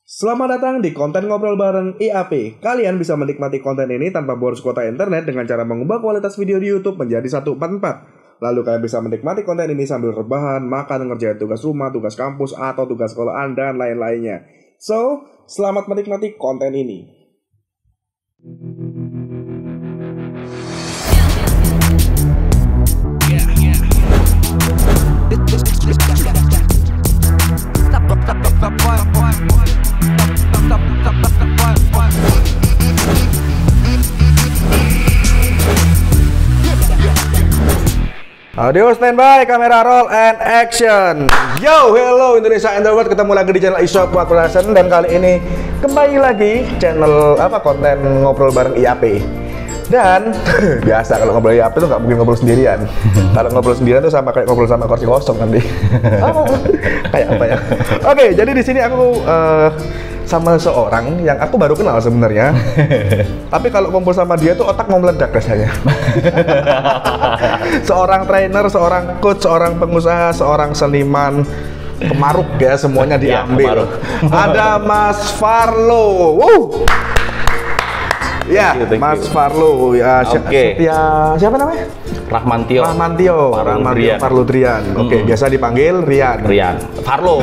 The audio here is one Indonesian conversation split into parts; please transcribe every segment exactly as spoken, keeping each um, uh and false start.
Selamat datang di konten ngobrol bareng I A P. Kalian bisa menikmati konten ini tanpa boros kuota internet dengan cara mengubah kualitas video di YouTube menjadi seratus empat puluh empat. Lalu kalian bisa menikmati konten ini sambil rebahan, makan, ngerjain tugas rumah, tugas kampus, atau tugas sekolahan, dan lain-lainnya. So, selamat menikmati konten ini. Audio standby, kamera roll and action. Yo, hello Indonesia and the world. Ketemu lagi di channel Isop Buat Production. Dan kali ini kembali lagi channel apa konten ngobrol bareng I A P. Dan biasa kalau ngobrol I A P tuh nggak mungkin ngobrol sendirian. Kalau ngobrol sendirian tuh sama kayak ngobrol sama kursi kosong nanti. Oh, kayak apa ya? Oke, jadi di sini aku uh, sama seorang yang aku baru kenal sebenarnya. Tapi kalau kumpul sama dia tuh otak mau meledak rasanya. Seorang trainer, seorang coach, seorang pengusaha, seorang seniman, pemaruk ya, semuanya diambil. Ya, ada Mas Farlo. Wuh. Ya, thank you, thank Mas you. Farlo ya. Oke. Okay. Ya, siapa namanya? Rahmantio. Rahmantio. Rahmantio Farlo Drian. Oke, okay, mm. biasa dipanggil Rian. Rian. Farlo.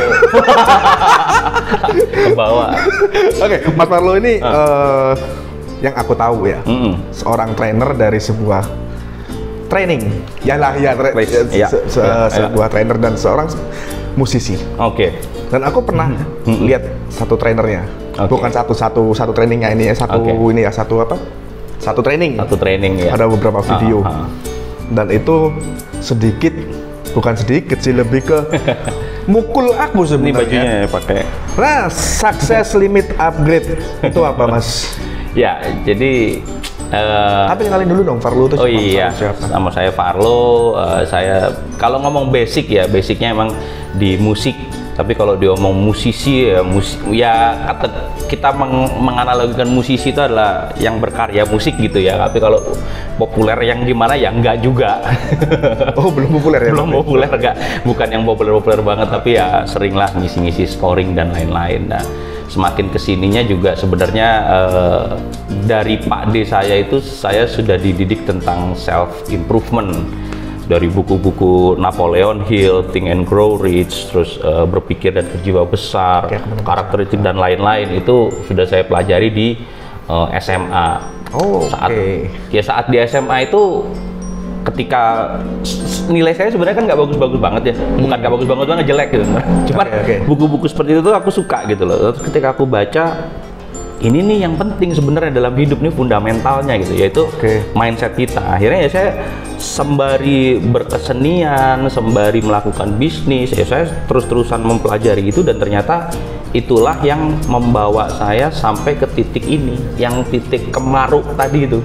Ke bawah. Oke, okay, Mas Farlo ini uh. Uh, yang aku tahu ya, mm. seorang trainer dari sebuah training. Yalah ya, tra ya, se se ya, sebuah ya. trainer dan seorang musisi. Oke. Okay. Dan aku pernah mm. lihat satu trainernya. Okay. Bukan satu-satu satu trainingnya ini ya, satu okay. ini ya, satu apa? Satu training. Satu training ya. Ada beberapa video. Uh, uh. Dan itu sedikit, bukan sedikit sih, lebih ke mukul aku sebenarnya. Ini bajunya ya pakai. Nah, success limit upgrade itu apa, Mas? Ya, jadi uh, tapi kenalin dulu dong Farlo itu. Oh iya, sama saya Farlo. Uh, saya kalau ngomong basic ya, basicnya emang di musik. Tapi kalau diomong musisi ya, mus ya kita meng menganalogikan musisi itu adalah yang berkarya musik gitu ya. Tapi kalau populer yang gimana ya enggak juga. Oh, belum populer ya? Belum populer enggak. Bukan yang populer-populer banget, tapi ya seringlah ngisi-ngisi scoring dan lain-lain. Nah, semakin kesininya juga sebenarnya eh, dari Pak D saya itu saya sudah dididik tentang self improvement. Dari buku-buku Napoleon Hill, Think and Grow Rich, terus uh, berpikir dan berjiwa besar, ya, karakteristik dan lain-lain itu sudah saya pelajari di uh, S M A. Oh, saat okay. ya saat di S M A itu ketika nilai saya sebenarnya kan nggak bagus-bagus banget ya, bukan nggak bagus banget banget, jelek gitu. Cuma buku-buku okay, okay. seperti itu tuh aku suka gitu loh. Terus ketika aku baca, ini nih yang penting sebenarnya dalam hidup nih fundamentalnya gitu, yaitu okay. mindset kita. Akhirnya ya saya sembari berkesenian, sembari melakukan bisnis, ya saya terus-terusan mempelajari itu dan ternyata itulah yang membawa saya sampai ke titik ini, yang titik kemaruk tadi itu.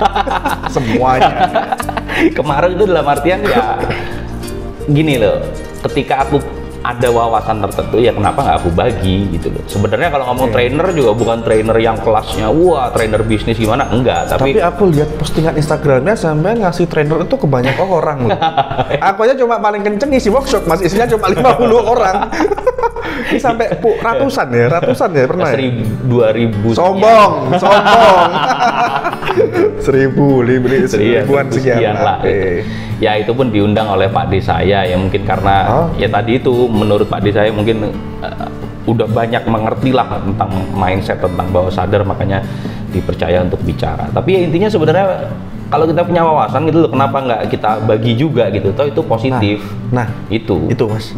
Semuanya. Kemaruk itu dalam artian ya gini loh, ketika aku ada wawasan tertentu ya kenapa nggak aku bagi gitu loh. Sebenarnya kalau ngomong okay. trainer juga bukan trainer yang kelasnya wah trainer bisnis gimana, enggak, tapi tapi aku lihat postingan Instagramnya sampai ngasih trainer itu ke banyak orang loh. Aku aja cuma paling kenceng isi workshop Mas, isinya cuma lima puluh orang. Ini sampai ratusan ya, ratusan ya pernah. Seribu, dua ribu. Sombong, sombong. Seribu, ribuan sekian lah. Gitu. Ya itu pun diundang oleh Pak D saya ya, mungkin karena oh. ya tadi itu menurut Pak D saya mungkin uh, udah banyak mengerti lah tentang mindset, tentang bawah sadar, makanya dipercaya untuk bicara. Tapi ya intinya sebenarnya kalau kita punya wawasan gitu loh, kenapa nggak kita bagi juga gitu, toh itu positif. Nah, nah itu itu Mas.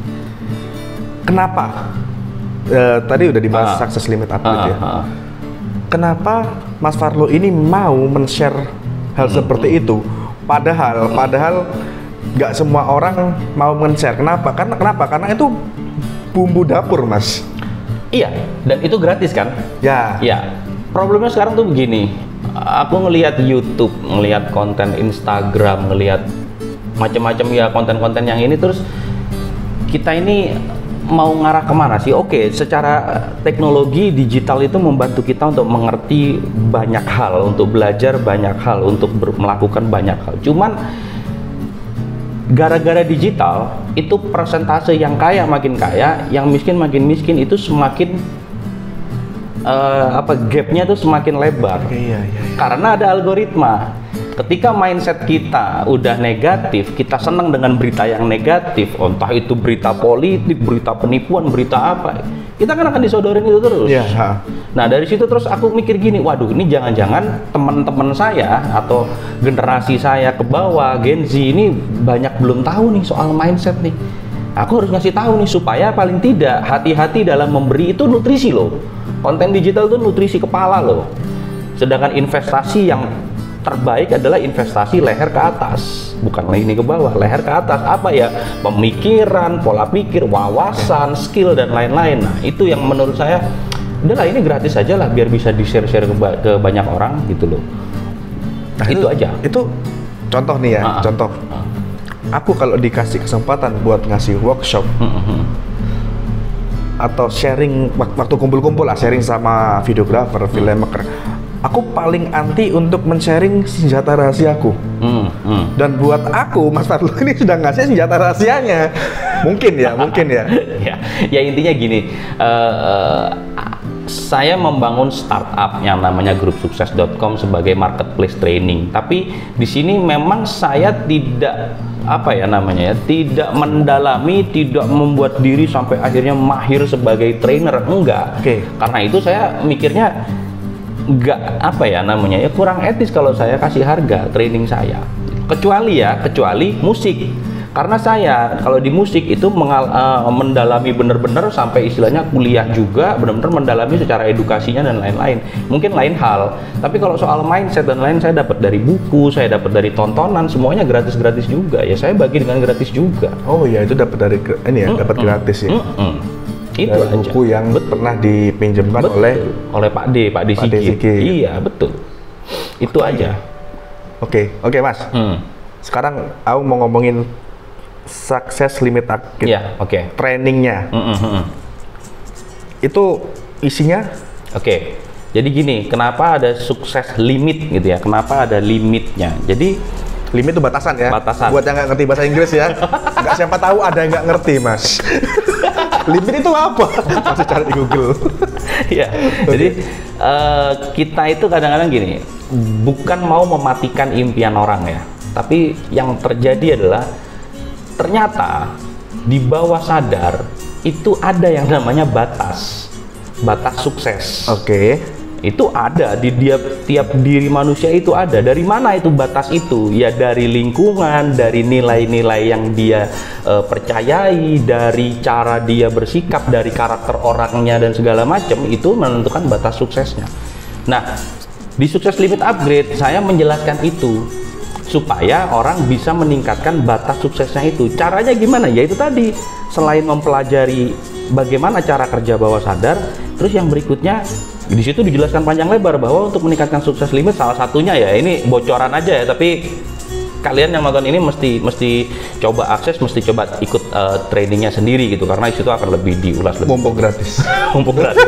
Kenapa? Uh, tadi udah dibahas ah. success limit upgrade ah, ya. Ah. Kenapa Mas Farlo ini mau men-share hal hmm, seperti hmm. itu? Padahal, hmm. padahal nggak semua orang mau men-share. Kenapa? Karena kenapa? Karena itu bumbu dapur, Mas. Iya, dan itu gratis kan? Ya. Ya. Problemnya sekarang tuh begini. Aku ngelihat YouTube, ngelihat konten Instagram, ngelihat macam-macam ya konten-konten yang ini, terus kita ini mau ngarah kemana sih? Oke, secara teknologi digital itu membantu kita untuk mengerti banyak hal, untuk belajar banyak hal, untuk melakukan banyak hal. Cuman gara-gara digital itu persentase yang kaya makin kaya, yang miskin makin miskin, itu semakin uh, apa gapnya tuh semakin lebar. Iya, iya, iya. Karena ada algoritma. Ketika mindset kita udah negatif, kita senang dengan berita yang negatif, entah itu berita politik, berita penipuan, berita apa, kita kan akan disodorin itu terus. Iya. Nah dari situ terus aku mikir gini, waduh ini jangan-jangan teman-teman saya atau generasi saya ke bawah, Gen Z ini banyak belum tahu nih soal mindset nih. Aku harus ngasih tahu nih supaya paling tidak hati-hati dalam memberi itu nutrisi loh. Konten digital itu nutrisi kepala loh. Sedangkan investasi yang terbaik adalah investasi leher ke atas, bukan ini ke bawah, leher ke atas. Apa ya? Pemikiran, pola pikir, wawasan, skill dan lain-lain. Nah itu yang menurut saya, udahlah ini gratis aja lah, biar bisa di-share-share ke, ba ke banyak orang gitu loh. Nah, itu, itu aja. Itu contoh nih ya, uh -uh. contoh. Uh. Aku kalau dikasih kesempatan buat ngasih workshop uh -huh. atau sharing waktu kumpul-kumpul lah, sharing sama videographer, filmmaker. Aku paling anti untuk men-sharing senjata rahasiaku. Hmm, hmm. Dan buat aku, Mas Fadlu ini sudah ngasih senjata rahasianya. Mungkin ya, mungkin ya. ya. Ya intinya gini, uh, uh, saya membangun startup yang namanya grup sukses dot com sebagai marketplace training. Tapi di sini memang saya tidak apa ya namanya ya, tidak mendalami, tidak membuat diri sampai akhirnya mahir sebagai trainer, enggak. Oke. Karena itu saya mikirnya nggak apa ya namanya ya kurang etis kalau saya kasih harga training saya, kecuali ya kecuali musik, karena saya kalau di musik itu mengal, uh, mendalami bener-bener sampai istilahnya kuliah juga, bener-bener mendalami secara edukasinya dan lain-lain, mungkin lain hal. Tapi kalau soal mindset dan lain saya dapat dari buku, saya dapat dari tontonan, semuanya gratis-gratis juga ya, saya bagi dengan gratis juga. Oh iya, itu dapat dari ini ya, mm -mm. dapat gratis ya. Mm -mm. Itu dari aja. Buku yang betul. Pernah dipinjamkan betul. oleh oleh Pak D, Pak D Sigi. Iya, betul. Itu okay. aja. Oke, okay. oke okay, Mas. Hmm. Sekarang aku mau ngomongin Success Limit Target. Iya, oke. Okay. Trainingnya. Mm -hmm. Itu isinya? Oke. Okay. Jadi gini, kenapa ada sukses limit gitu ya? Kenapa ada limitnya? Jadi limit itu batasan ya. Batasan. Buat yang nggak ngerti bahasa Inggris ya. Nggak siapa tahu ada yang nggak ngerti, Mas. Limit itu apa? Masih cari di Google. Ya, jadi uh, kita itu kadang-kadang gini, bukan mau mematikan impian orang ya, tapi yang terjadi adalah ternyata di bawah sadar itu ada yang namanya batas, batas sukses. Oke. Okay. Itu ada di tiap tiap diri manusia, itu ada. Dari mana itu batas itu? Ya dari lingkungan, dari nilai-nilai yang dia uh, percayai, dari cara dia bersikap, dari karakter orangnya dan segala macam, itu menentukan batas suksesnya. Nah, di Sukses Limit Upgrade saya menjelaskan itu supaya orang bisa meningkatkan batas suksesnya itu. Caranya gimana? Ya itu tadi, selain mempelajari bagaimana cara kerja bawah sadar, terus yang berikutnya di situ dijelaskan panjang lebar bahwa untuk meningkatkan sukses limit salah satunya ya, ini bocoran aja ya, tapi kalian yang nonton ini mesti mesti coba akses, mesti coba ikut uh, trainingnya sendiri gitu, karena di situ akan lebih diulas lebih. Mumpung gratis. Mumpung gratis.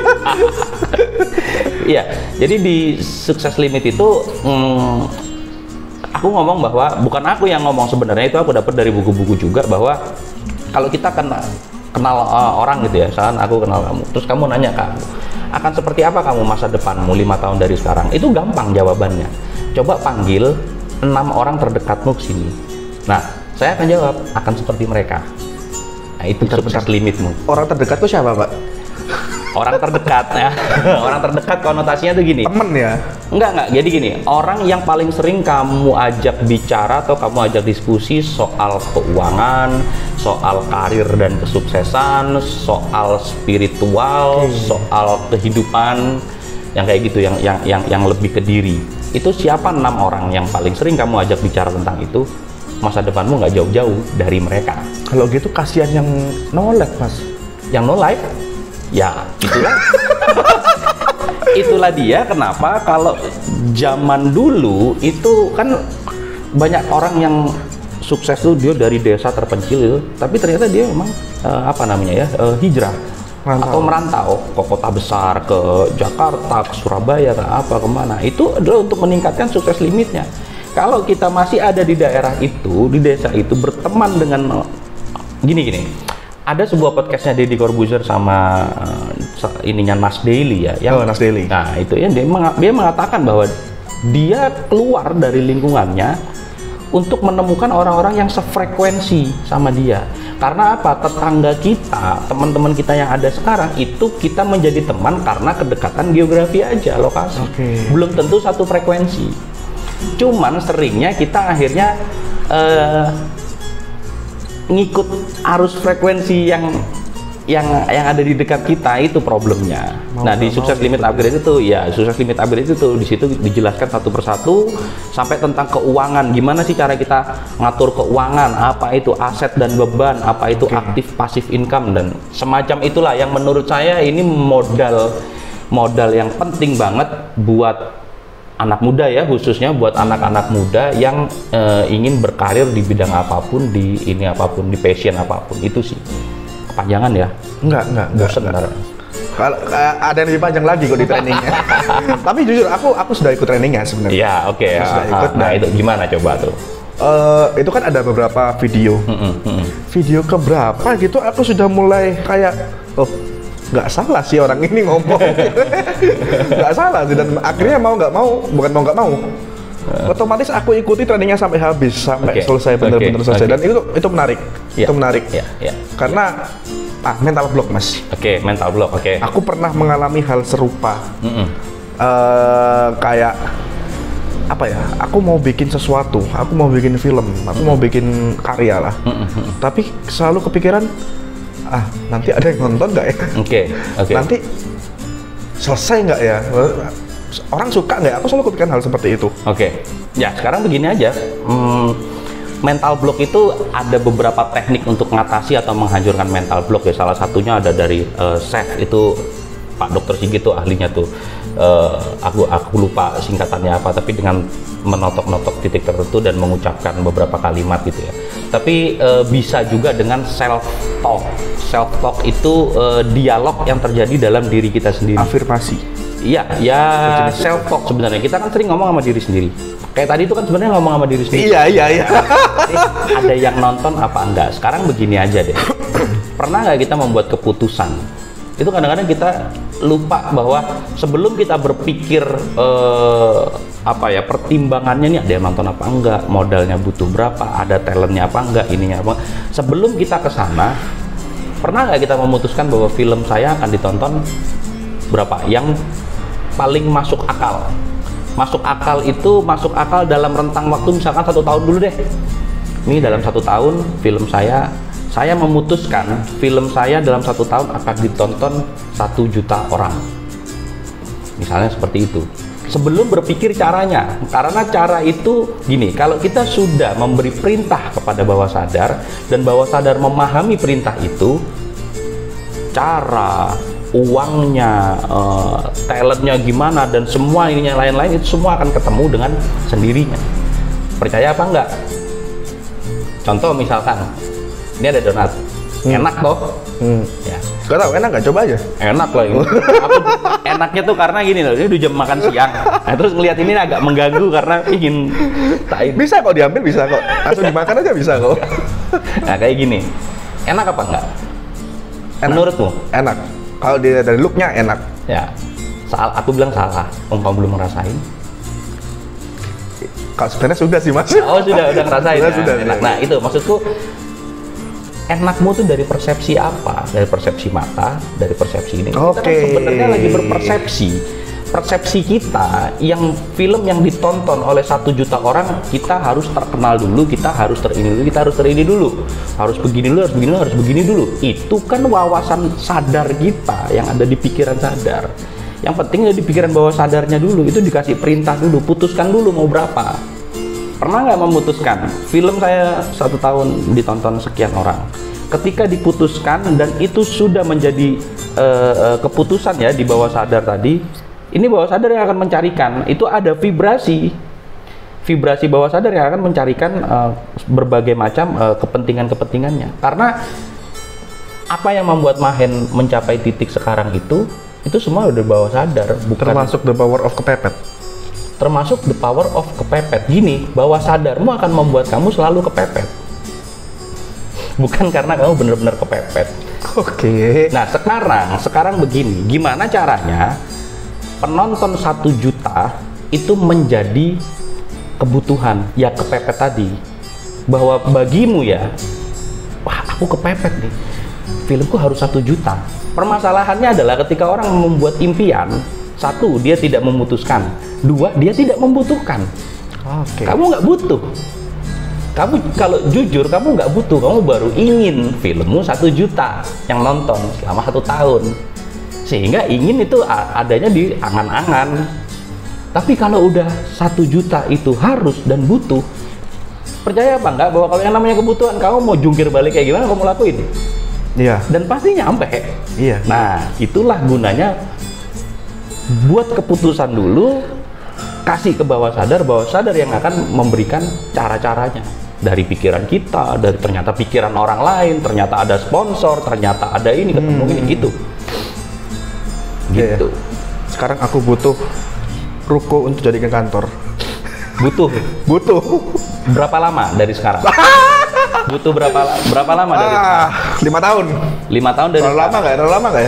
Iya, jadi di sukses limit itu hmm, aku ngomong bahwa bukan aku yang ngomong sebenarnya, itu aku dapat dari buku-buku juga, bahwa kalau kita kenal kenal uh, orang gitu ya, misalkan aku kenal kamu, terus kamu nanya kamu akan seperti apa kamu masa depanmu lima tahun dari sekarang, itu gampang jawabannya. Coba panggil enam orang terdekatmu ke sini. Nah, saya akan jawab akan seperti mereka. Nah, itu sukses limitmu. Orang terdekatku siapa, Pak? Orang terdekat ya. Orang terdekat konotasinya tuh gini. Temen ya? Enggak, enggak. Jadi gini, orang yang paling sering kamu ajak bicara atau kamu ajak diskusi soal keuangan, soal karir dan kesuksesan, soal spiritual, okay. soal kehidupan, yang kayak gitu, yang yang yang yang lebih ke diri. Itu siapa enam orang yang paling sering kamu ajak bicara tentang itu? Masa depanmu nggak jauh-jauh dari mereka. Kalau gitu kasihan yang no life, Mas. Yang no life? Ya, itulah. Itulah dia kenapa kalau zaman dulu itu kan banyak orang yang sukses tuh dia dari desa terpencil itu, tapi ternyata dia memang uh, apa namanya ya uh, hijrah merantau. Atau merantau ke kota besar, ke Jakarta, ke Surabaya, ke apa kemana. Itu adalah untuk meningkatkan sukses limitnya. Kalau kita masih ada di daerah itu, di desa itu, berteman dengan gini-gini. Ada sebuah podcastnya Deddy Corbuzier sama uh, ininya Nas Daily ya, yang oh, Nas Daily. Nah itu ya dia, meng, dia mengatakan bahwa dia keluar dari lingkungannya untuk menemukan orang-orang yang sefrekuensi sama dia. Karena apa? Tetangga kita, teman-teman kita yang ada sekarang itu kita menjadi teman karena kedekatan geografi aja, lokasi. Okay. Belum tentu satu frekuensi. Cuman seringnya kita akhirnya uh, ngikut arus frekuensi yang yang yang ada di dekat kita, itu problemnya. Mau, nah di sukses limit upgrade itu ya sukses limit upgrade itu tuh di situ dijelaskan satu persatu sampai tentang keuangan, gimana sih cara kita ngatur keuangan, apa itu aset dan beban, apa itu okay. aktif pasif income dan semacam itulah yang menurut saya ini modal modal yang penting banget buat anak muda ya, khususnya buat anak-anak muda yang uh, ingin berkarir di bidang apapun, di ini apapun, di passion apapun. Itu sih kepanjangan ya? Enggak, enggak, enggak. Sebentar. Kalau ada yang lebih panjang lagi kok di trainingnya. Tapi jujur aku aku sudah ikut trainingnya sebenarnya. Iya, oke okay, ya. Sudah ikut. Nah, itu gimana coba tuh? Uh, itu kan ada beberapa video. Mm -mm, mm -mm. Video keberapa gitu aku sudah mulai kayak oh nggak salah sih orang ini ngomong. Nggak salah sih, dan akhirnya mau nggak mau, bukan mau nggak mau. Otomatis aku ikuti trainingnya sampai habis, sampai okay. selesai benar-benar okay. selesai. Okay. Dan itu itu menarik, yeah. itu menarik. Yeah. Yeah. Karena ah mental block mas. Oke, okay, mental block. Oke. Okay. Aku pernah mengalami hal serupa. Mm -mm. Uh, kayak apa ya? Aku mau bikin sesuatu, aku mau bikin film, aku mm -mm. mau bikin karya lah. Mm -mm. Tapi selalu kepikiran, ah nanti ada yang nonton nggak ya? Oke. Okay. Okay. Nanti selesai nggak ya? Orang suka nggak? Aku selalu kepikiran hal seperti itu. Oke, okay. Ya sekarang begini aja, hmm, mental block itu ada beberapa teknik untuk mengatasi atau menghancurkan mental block ya. Salah satunya ada dari uh, Chef itu Pak Dokter Sigit tuh ahlinya tuh. Uh, aku aku lupa singkatannya apa, tapi dengan menotok-notok titik tertentu dan mengucapkan beberapa kalimat gitu ya. Tapi uh, bisa juga dengan self talk. Self talk itu uh, dialog yang terjadi dalam diri kita sendiri. Afirmasi. Iya, ya self talk sebenarnya. Kita kan sering ngomong sama diri sendiri. Kayak tadi itu kan sebenarnya ngomong sama diri sendiri. Iya, iya, iya. Ada yang nonton apa enggak? Sekarang begini aja deh. Pernah nggak kita membuat keputusan? Itu kadang-kadang kita lupa bahwa sebelum kita berpikir eh, apa ya pertimbangannya nih, ada yang nonton apa enggak, modalnya butuh berapa, ada talentnya apa enggak, ininya apa. Sebelum kita ke sana, pernah nggak kita memutuskan bahwa film saya akan ditonton berapa? Yang paling masuk akal. Masuk akal itu masuk akal dalam rentang waktu misalkan satu tahun dulu deh. Ini dalam satu tahun film saya, saya memutuskan film saya dalam satu tahun akan ditonton satu juta orang. Misalnya seperti itu. Sebelum berpikir caranya, karena cara itu gini, kalau kita sudah memberi perintah kepada bawah sadar dan bawah sadar memahami perintah itu, cara uangnya, uh, talentnya gimana, dan semua ininya lain-lain itu semua akan ketemu dengan sendirinya. Percaya apa enggak? Contoh misalkan, ini ada donat, hmm. enak toh? Hmm. Ya. Gak tau, enak nggak? Coba aja. Enak lah ini. Aku, enaknya tuh karena gini loh, ini udah jam makan siang. Nah, terus ngelihat ini agak mengganggu karena ingin tain. Bisa kok diambil, bisa kok. Langsung dimakan aja bisa kok. Nah kayak gini, enak apa enggak? Enak. Menurutmu? Enak. Kalau dia dari looknya enak. Ya, salah. Aku bilang salah. Om kamu belum ngerasain. Kalau sebenarnya sudah sih mas. Oh sudah, udah ngerasain. Sudah, ya? sudah. Enak. Nah itu maksudku. Enakmu tuh dari persepsi apa? Dari persepsi mata, dari persepsi ini. Oke. Kita kan sebenarnya lagi berpersepsi. Persepsi kita, yang film yang ditonton oleh satu juta orang, kita harus terkenal dulu, kita harus terini dulu, kita harus terini dulu, harus begini dulu, harus begini dulu, harus begini dulu. Itu kan wawasan sadar kita yang ada di pikiran sadar. Yang penting di pikiran bawah sadarnya dulu, itu dikasih perintah dulu, putuskan dulu mau berapa. Pernah nggak memutuskan? Film saya satu tahun ditonton sekian orang. Ketika diputuskan dan itu sudah menjadi uh, uh, keputusan ya di bawah sadar tadi, ini bawah sadar yang akan mencarikan, itu ada vibrasi, vibrasi bawah sadar yang akan mencarikan uh, berbagai macam uh, kepentingan-kepentingannya. Karena apa yang membuat Mahen mencapai titik sekarang itu, itu semua udah bawah sadar, bukan termasuk the power of kepepet. Termasuk the power of kepepet. Gini, bawah sadarmu akan membuat kamu selalu kepepet. Bukan karena kamu benar-benar kepepet. Oke. Nah sekarang, sekarang begini, gimana caranya penonton satu juta itu menjadi kebutuhan, ya kepepet tadi. Bahwa bagimu ya, wah aku kepepet nih, filmku harus satu juta. Permasalahannya adalah ketika orang membuat impian, satu, dia tidak memutuskan, dua, dia tidak membutuhkan. Oke. Kamu nggak butuh. Kamu kalau jujur kamu nggak butuh, kamu baru ingin filmmu satu juta yang nonton selama satu tahun, sehingga ingin itu adanya di angan-angan. Tapi kalau udah satu juta itu harus dan butuh, percaya apa enggak bahwa kalau yang namanya kebutuhan, kamu mau jungkir balik kayak gimana kamu lakuin? Iya. Dan pasti nyampe. Iya. Nah itulah gunanya buat keputusan dulu, kasih ke bawah sadar, bawah sadar yang akan memberikan cara-caranya. Dari pikiran kita, dari ternyata pikiran orang lain, ternyata ada sponsor, ternyata ada ini, ketemu hmm. ini, gitu. Gitu. Ya. Sekarang aku butuh ruko untuk jadikan kantor. Butuh? Butuh. Berapa lama dari sekarang? Butuh berapa berapa lama dari ah, sekarang? Lima tahun. Lima tahun dari terlalu lama nggak ya? Terlalu lama nggak ya?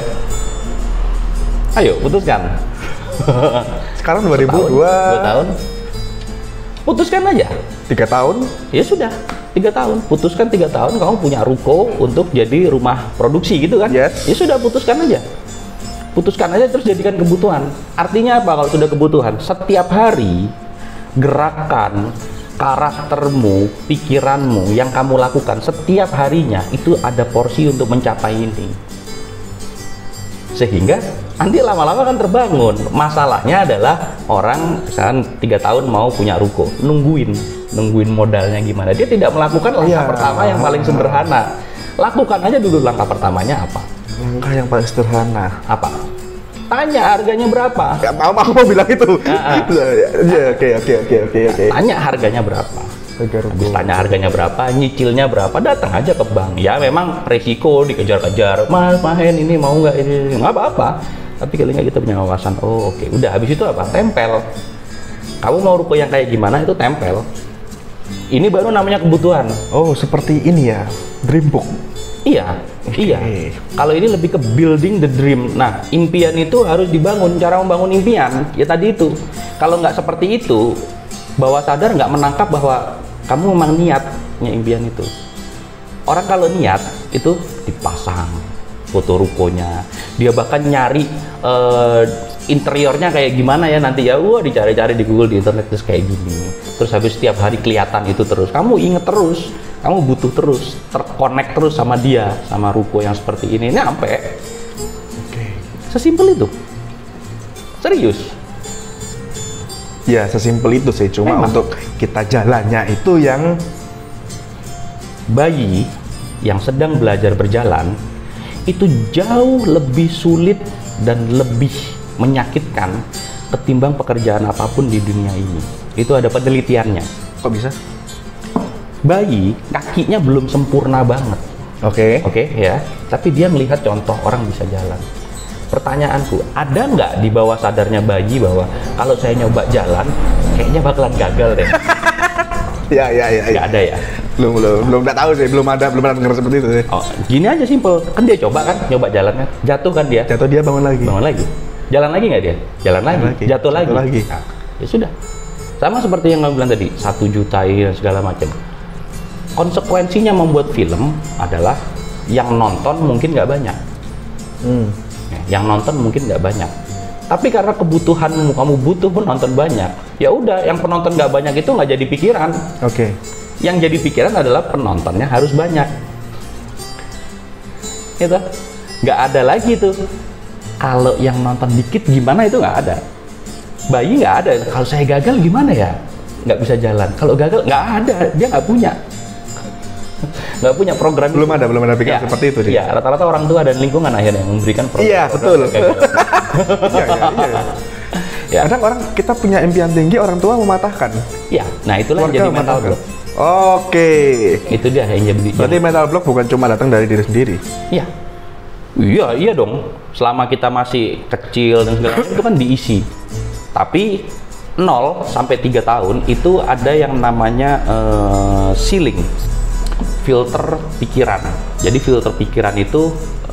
Ayo, putuskan. Sekarang dua ribu dua. Dua tahun. Putuskan aja. Tiga tahun? Ya sudah, tiga tahun. Putuskan tiga tahun, kamu punya ruko untuk jadi rumah produksi gitu kan? Yes. Ya sudah, putuskan aja. Putuskan aja terus jadikan kebutuhan. Artinya apa kalau sudah kebutuhan? Setiap hari gerakan, karaktermu, pikiranmu yang kamu lakukan setiap harinya itu ada porsi untuk mencapai ini. Sehingga nanti lama-lama kan terbangun. Masalahnya adalah orang misalkan tiga tahun mau punya ruko, nungguin nungguin modalnya gimana. Dia tidak melakukan langkah ya. pertama yang paling sederhana. Lakukan aja dulu langkah pertamanya apa. Langkah yang paling sederhana apa? Tanya harganya berapa. Gak mau, aku mau bilang itu. Oke oke oke oke oke. Tanya harganya berapa. Habis tanya harganya berapa, nyicilnya berapa, datang aja ke bank. Ya memang resiko dikejar-kejar. Mas, mahen ini mau nggak ini? Nggak apa-apa. Tapi kali nggak kita punya wawasan. Oh oke, okay. Udah. Habis itu apa? Tempel. Kamu mau ruko yang kayak gimana? Itu tempel. Ini baru namanya kebutuhan. Oh seperti ini ya, dream book. Iya, okay. Iya. Kalau ini lebih ke building the dream. Nah, impian itu harus dibangun. Cara membangun impian, ya tadi itu. Kalau nggak seperti itu, bawah sadar nggak menangkap bahwa kamu memang niatnya impian itu. Orang kalau niat itu dipasang foto rukonya, dia bahkan nyari uh, interiornya kayak gimana ya nanti ya, wah dicari-cari di Google, di internet terus kayak gini. Terus habis setiap hari kelihatan itu terus, kamu inget terus, kamu butuh terus, terkonek terus sama dia, sama ruko yang seperti ini, ini sampai. Oke. Sesimpel itu, serius. Ya sesimpel itu sih, cuma memang. Untuk kita jalannya itu yang bayi yang sedang belajar berjalan itu jauh lebih sulit dan lebih menyakitkan ketimbang pekerjaan apapun di dunia ini. Itu ada penelitiannya. Kok bisa? Bayi kakinya belum sempurna banget. Oke. Okay. Oke okay, ya. Tapi dia melihat contoh orang bisa jalan. Pertanyaanku, ada nggak di bawah sadarnya bayi bahwa kalau saya nyoba jalan, kayaknya bakalan gagal deh? Ya, ya, ya. Nggak ada ya? Belum, belum, belum nggak tahu sih, belum ada, belum pernah dengar seperti itu sih. Oh, gini aja simpel. Kan dia coba kan, nyoba jalan kan, jatuh kan dia? Jatuh dia bangun lagi. Bangun lagi. Jalan lagi nggak dia? Jalan lagi. lagi. Jatuh, Jatuh lagi. lagi. Nah, ya sudah. Sama seperti yang kamu bilang tadi, satu juta dan segala macam. Konsekuensinya membuat film adalah yang nonton mungkin nggak banyak. Hmm. Yang nonton mungkin nggak banyak, tapi karena kebutuhanmu, kamu butuh penonton banyak, ya udah yang penonton nggak banyak itu nggak jadi pikiran. Oke. Okay. Yang jadi pikiran adalah penontonnya harus banyak. Itu nggak ada lagi tuh. Kalau yang nonton dikit gimana itu nggak ada. Bayi nggak ada. Kalau saya gagal gimana ya? Nggak bisa jalan. Kalau gagal nggak ada, dia nggak punya. Nggak punya program. Belum itu. ada, belum ada pikiran ya, seperti itu. Iya, rata-rata orang tua dan lingkungan akhirnya yang memberikan program. Iya, betul. Iya, iya, iya. Ya. Kadang orang kita punya impian tinggi, orang tua mematahkan. Iya, nah itulah yang jadi mental block. Oke. Itu dia yang jadi. Berarti mental block bukan cuma datang dari diri sendiri. Iya. Iya, iya dong. Selama kita masih kecil dan segala macam itu kan diisi. Tapi nol sampai tiga tahun itu ada yang namanya uh, ceiling. Filter pikiran. Jadi filter pikiran itu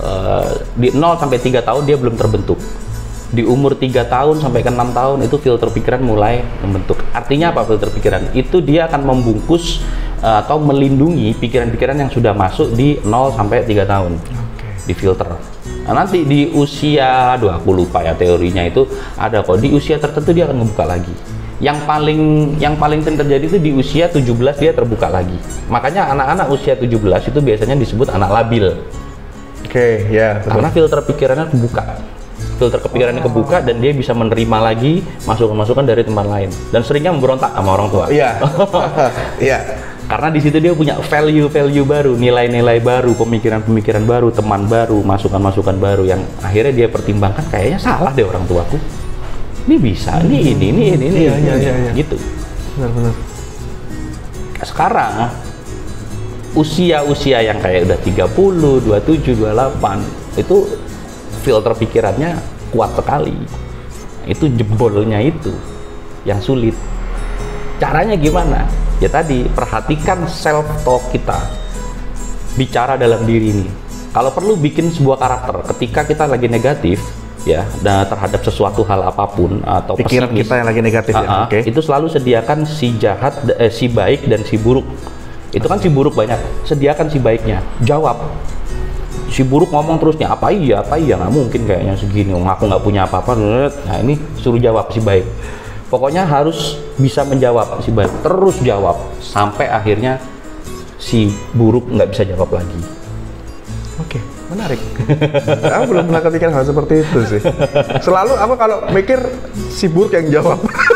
uh, di nol sampai tiga tahun dia belum terbentuk. Di umur tiga tahun sampai ke enam tahun itu filter pikiran mulai membentuk. Artinya apa filter pikiran? Itu dia akan membungkus uh, atau melindungi pikiran-pikiran yang sudah masuk di nol sampai tiga tahun. Okay. Di filter. Nah, nanti di usia, aduh aku lupa ya teorinya itu ada kok, di usia tertentu dia akan ngebuka lagi. Yang paling yang paling sering terjadi itu di usia tujuh belas dia terbuka lagi. Makanya anak-anak usia tujuh belas itu biasanya disebut anak labil. Oke, okay, ya. Yeah, karena filter pikirannya kebuka. Filter kepikirannya oh. kebuka dan dia bisa menerima lagi masukan-masukan dari teman lain. Dan seringnya memberontak sama orang tua. Iya. Iya. Karena di situ dia punya value-value baru, nilai-nilai baru, pemikiran-pemikiran baru, teman baru, masukan-masukan baru yang akhirnya dia pertimbangkan kayaknya salah deh orang tuaku. Ini bisa, ini ini ini ini ini, iya, iya, iya, iya. gitu. Benar-benar. Sekarang usia-usia yang kayak udah tiga puluh, dua puluh tujuh, dua puluh delapan itu filter pikirannya kuat sekali. Itu jebolnya itu yang sulit. Caranya gimana? Ya tadi, perhatikan self talk kita. Bicara dalam diri ini. Kalau perlu bikin sebuah karakter ketika kita lagi negatif ya, dan terhadap sesuatu hal apapun atau pikiran pesimis, kita yang lagi negatif uh-uh, ya. Okay. Itu selalu sediakan si jahat, eh, si baik dan si buruk. Itu kan si buruk banyak. Sediakan si baiknya. Jawab. Si buruk ngomong terusnya, apa iya, apa iya, nggak mungkin kayaknya segini, aku nggak punya apa-apa. Nah ini suruh jawab si baik. Pokoknya harus bisa menjawab si baik. Terus jawab sampai akhirnya si buruk nggak bisa jawab lagi. Oke, menarik. Aku belum pernah kepikiran hal seperti itu sih. Selalu aku kalau mikir si buruk yang jawab.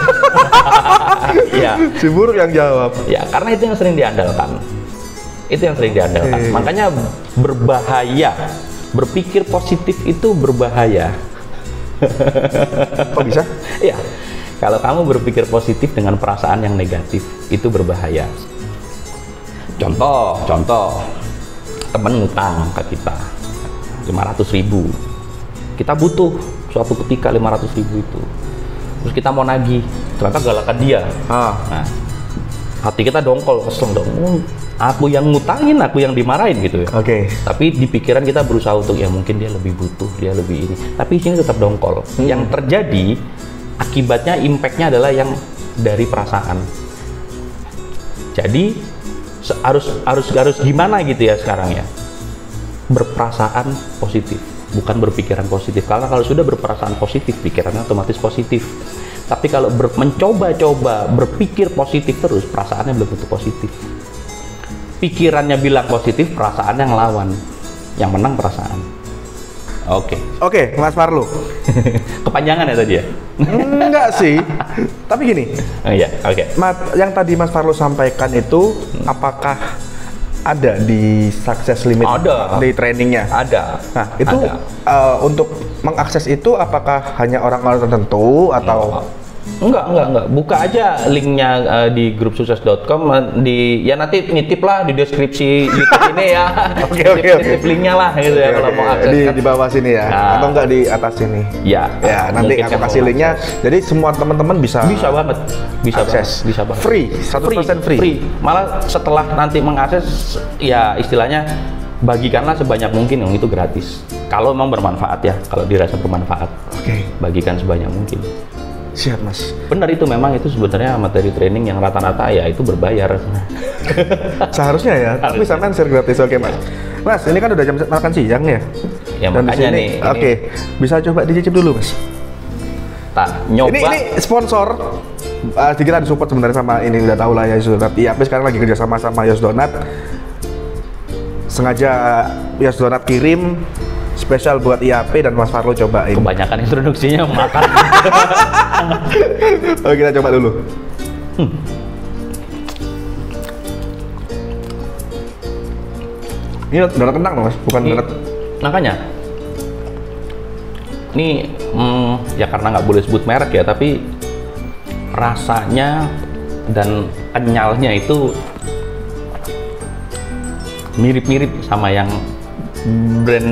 Ya. Si buruk yang jawab. Ya, karena itu yang sering diandalkan. Itu yang sering diandalkan. Okay. Makanya berbahaya. Berpikir positif itu berbahaya. Kok bisa? Ya. Kalau kamu berpikir positif dengan perasaan yang negatif, itu berbahaya. Contoh, contoh. Temen ngutang ke kita lima ratus ribu, kita butuh suatu ketika lima ratus ribu itu, terus kita mau nagih, ternyata galakan dia. Ah. Nah, hati kita dongkol, kesel dong, aku yang ngutangin, aku yang dimarahin gitu ya. Oke. Okay. Tapi di pikiran kita berusaha untuk ya mungkin dia lebih butuh, dia lebih ini, tapi sini tetap dongkol. Hmm. Yang terjadi akibatnya, impactnya adalah yang dari perasaan. Jadi harus harus harus gimana gitu ya sekarang ya, berperasaan positif, bukan berpikiran positif. Karena kalau sudah berperasaan positif, pikirannya otomatis positif. Tapi kalau ber, mencoba-coba berpikir positif terus, perasaannya belum tentu positif. Pikirannya bilang positif, perasaannya ngelawan. Yang menang perasaan. Oke. Okay. Oke, okay, Mas Farlu. Kepanjangan ya tadi ya? Enggak sih. Tapi gini. Oh iya, oke. Okay. Yang tadi Mas Farlu sampaikan itu, hmm. apakah ada di success limit? Ada. Di trainingnya? Ada. Nah, itu ada. Uh, untuk mengakses itu apakah hanya orang-orang tertentu atau? Enggak, enggak, enggak. Buka aja linknya uh, di grup sukses dot com, uh, di ya nanti nitip lah di deskripsi YouTube ini ya. Oke, oke, oke. Nitip linknya lah gitu ya, kalau mau akses. Di, kan. Di bawah sini ya, nah. Atau enggak di atas sini? Ya. Ya, nanti aku kasih linknya. Jadi semua teman-teman bisa. Bisa banget. Bisa akses. Banget. Bisa banget. Free, seratus persen free. free. Malah setelah nanti mengakses, ya istilahnya bagikanlah sebanyak mungkin, yang itu gratis. Kalau memang bermanfaat ya, kalau dirasa bermanfaat. Oke. Okay. Bagikan sebanyak mungkin. Siap Mas. Benar, itu memang itu sebenarnya materi training yang rata-rata ya itu berbayar. Seharusnya ya, tapi sampean share gratis. Oke Mas. Mas, ini kan udah jam makan siang ya. Ya dan makanya nih. Oke, okay. Bisa coba dicicip dulu Mas. Tak nyoba. Ini, ini sponsor. Uh, kita disupport sebenarnya sama ini, udah tahu lah ya Yos Donat. Iya, tapi sekarang lagi kerja sama sama Yos Donat. Sengaja Yos Donat kirim spesial buat I A P dan Mas Farlu cobain. Kebanyakan introduksinya makan. Oke, kita coba dulu. Hmm. Ini donat kentang loh Mas, bukan donat. Makanya, ini hmm, ya karena nggak boleh sebut merek ya, tapi rasanya dan kenyalnya itu mirip-mirip sama yang brand.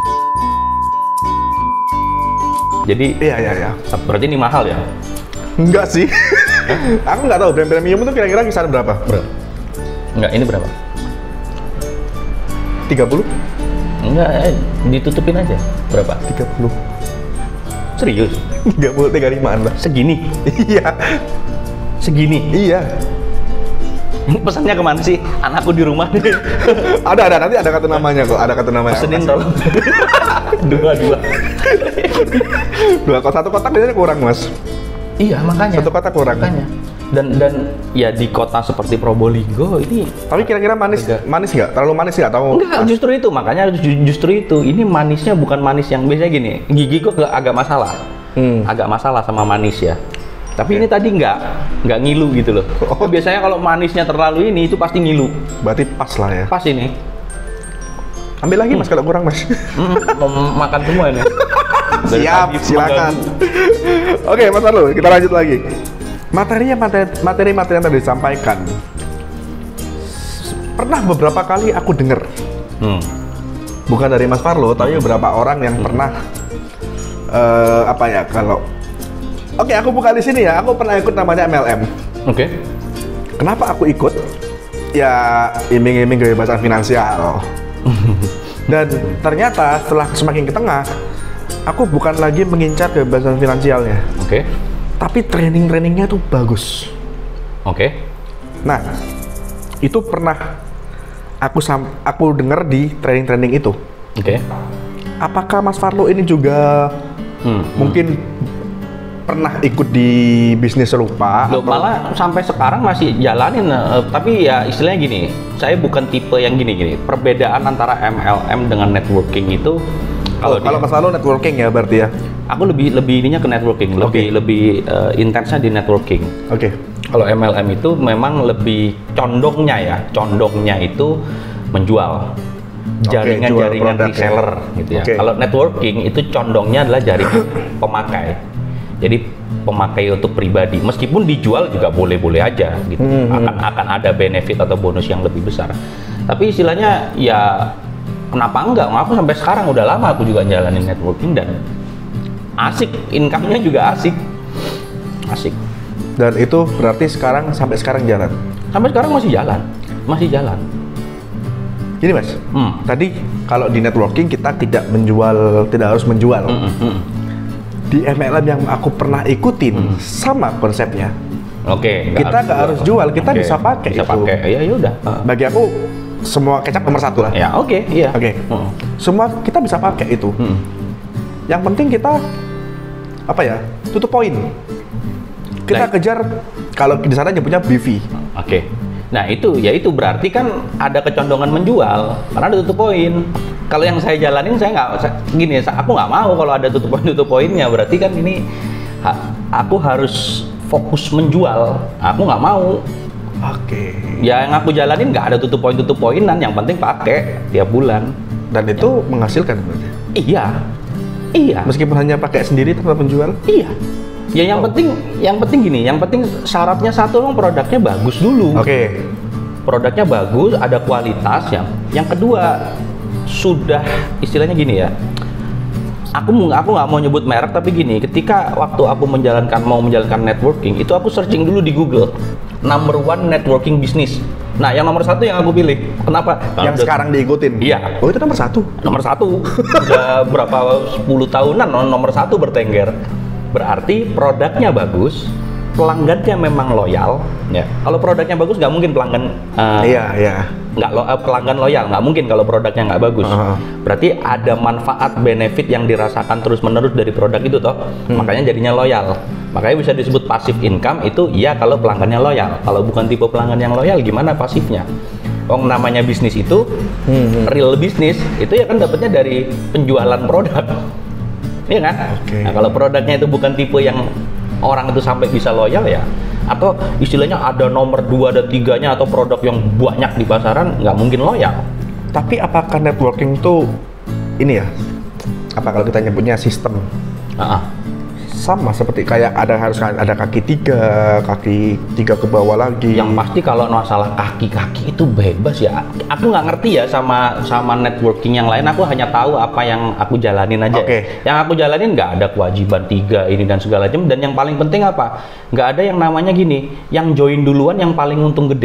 Jadi iya iya iya. Berarti ini mahal ya? Enggak sih. Aku nggak tahu brand premium itu kira-kira kisaran berapa? Bro. Enggak, ini berapa? tiga puluh? Enggak, eh, ditutupin aja. Berapa? tiga puluh. Serius? tiga puluh, tiga puluh lima-an lah. Segini? Iya. Segini? Iya. Pesannya kemana sih? Anakku di rumah. ada, ada. Nanti ada kartu namanya kok. Ada kartu namanya. Pesenin tolong. dua, dua. Dua, kalau satu kotak biasanya kurang, Mas. Iya, makanya. Satu kotak kurang. Makanya. Dan dan ya di kota seperti Probolinggo ini. Tapi kira-kira manis, agak. manis nggak? Terlalu manis nggak? Tahu? Enggak, justru itu. Makanya justru itu. Ini manisnya bukan manis yang biasanya gini. Gigi gua agak masalah. Hmm. Agak masalah sama manis ya. Tapi okay. ini tadi nggak nggak ngilu gitu loh. Oh. Biasanya kalau manisnya terlalu ini itu pasti ngilu. Berarti pas lah ya. Pas ini. Ambil lagi Mas hmm. kalau kurang Mas. Hmm, mau makan semua ini. Siap, silakan. Oke, Mas Arlo, kita lanjut lagi. Materinya materi-materi yang tadi disampaikan. Pernah beberapa kali aku dengar. Hmm. Bukan dari Mas Farlo, tapi beberapa orang yang hmm. pernah uh, apa ya kalau Oke, okay, aku buka di sini ya. Aku pernah ikut namanya M L M. Oke. Okay. Kenapa aku ikut? Ya, iming-iming kebebasan finansial. Dan ternyata setelah semakin ke tengah, aku bukan lagi mengincar kebebasan finansialnya. Oke. Okay. Tapi training-trainingnya tuh bagus. Oke. Okay. Nah, itu pernah aku sam aku dengar di training-training itu. Oke. Okay. Apakah Mas Farlo ini juga hmm. mungkin pernah ikut di bisnis serupa? Loh, atau? Malah sampai sekarang masih jalanin, uh, tapi ya istilahnya gini, saya bukan tipe yang gini-gini. Perbedaan antara M L M dengan networking itu, kalau oh, kalau Mas Farlo networking ya berarti ya? Aku lebih lebih ininya ke networking, lebih okay. lebih uh, intensnya di networking. Oke. Okay. Kalau M L M itu memang lebih condongnya ya, condongnya itu menjual. Jaringan-jaringan okay, reseller ya. gitu ya. Okay. Kalau networking itu condongnya adalah jaringan pemakai. Jadi pemakai untuk pribadi, meskipun dijual juga boleh-boleh aja gitu. Hmm, akan akan ada benefit atau bonus yang lebih besar. Tapi istilahnya ya kenapa enggak? Aku sampai sekarang udah lama aku juga jalanin networking dan asik, income-nya juga asik. Asik. Dan itu berarti sekarang sampai sekarang jalan. Sampai sekarang masih jalan. Masih jalan. Gini Mas, hmm. tadi kalau di networking kita tidak menjual, tidak harus menjual. Hmm, hmm. Di M L M yang aku pernah ikutin hmm. sama konsepnya. Oke. Okay, kita nggak harus jual, kita okay. bisa pakai bisa itu. Pakai. Ya ya udah. Bagi aku semua kecap nomor satu lah. Ya oke, okay, iya. Oke. Okay. Hmm. Semua kita bisa pakai itu. Hmm. Yang penting kita apa ya? Tutup poin. Kita like. kejar kalau di sana nyebutnya B V. Oke. Okay. Nah itu, ya itu berarti kan ada kecondongan menjual karena ada tutup poin. Kalau yang saya jalanin saya nggak, gini, aku nggak mau kalau ada tutup poin tutup poinnya. Berarti kan ini ha, aku harus fokus menjual. Aku nggak mau. Oke. Okay. Ya yang aku jalanin nggak ada tutup poin tutup poinan. Yang penting pakai tiap bulan. Dan itu ya. menghasilkan berarti? Iya. Iya. Meskipun hanya pakai sendiri tanpa menjual? Iya. Ya yang oh. penting, yang penting gini, yang penting syaratnya satu, memang produknya bagus dulu. Oke. Okay. Produknya bagus, ada kualitas. Yang, yang kedua sudah istilahnya gini ya. Aku aku nggak mau nyebut merek tapi gini, ketika waktu aku menjalankan mau menjalankan networking itu aku searching dulu di Google number one networking business. Nah yang nomor satu yang aku pilih. Kenapa? Yang udah, sekarang diikutin. Iya. Oh itu nomor satu. Nomor satu. Udah berapa sepuluh tahunan nomor satu bertengger. Berarti produknya bagus, pelanggannya memang loyal. Ya. Kalau produknya bagus nggak mungkin pelanggan. Uh, iya iya. Nggak lo, uh, pelanggan loyal, nggak mungkin kalau produknya nggak bagus. Uh-huh. Berarti ada manfaat benefit yang dirasakan terus menerus dari produk itu toh, hmm. makanya jadinya loyal. Makanya bisa disebut passive income itu iya kalau pelanggannya loyal. Kalau bukan tipe pelanggan yang loyal, gimana pasifnya? Oh namanya bisnis itu hmm. real bisnis itu ya kan dapatnya dari penjualan produk. Iya kan? Okay. Nah, kalau produknya itu bukan tipe yang orang itu sampai bisa loyal ya, atau istilahnya ada nomor dua dan tiganya atau produk yang banyak di pasaran, nggak mungkin loyal. Tapi apakah networking itu ini ya? Apa kalau kita nyebutnya sistem? Uh-uh. Sama seperti kayak ada harus ada kaki tiga, kaki tiga ke bawah lagi. Yang pasti kalau masalah kaki-kaki itu bebas ya. Aku nggak ngerti ya sama sama networking yang lain. Aku hanya tahu apa yang aku jalanin aja. Okay. Yang aku jalanin nggak ada kewajiban tiga ini dan segala macam. Dan yang paling penting apa? Nggak ada yang namanya gini. Yang join duluan yang paling untung gede.